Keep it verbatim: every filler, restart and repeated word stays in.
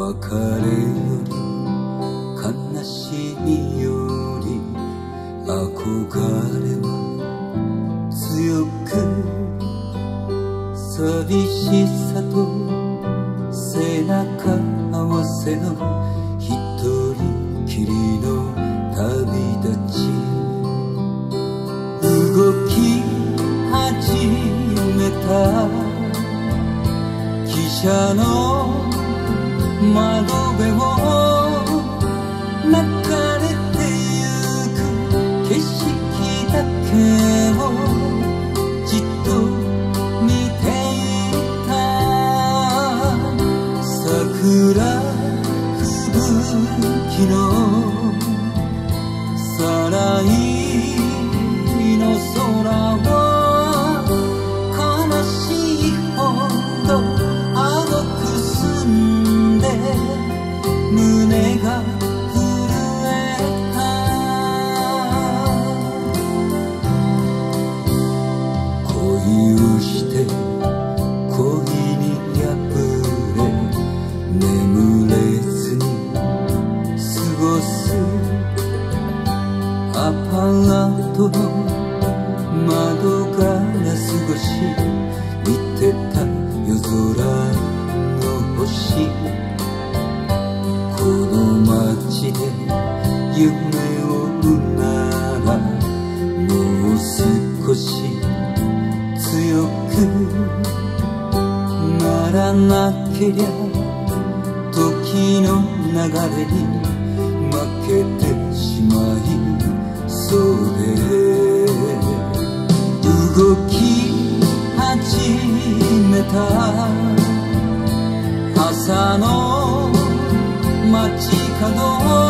別れより悲しみより憧れは強く、寂しさと背中合わせの一人きりの旅立ち、動き始めた汽車の窓辺を流れてゆく景色だけをじっと見ていた。桜吹雪のさらいの空は悲しいほど青く澄んで胸が震えた。恋をして恋に破れ眠れずに過ごすアパートの窓ガラス越し見てた夜空の星、この街で夢を追うならもう少し強くならなけりゃ時の流れに負けてしまいそうで、動き始めた朝の街角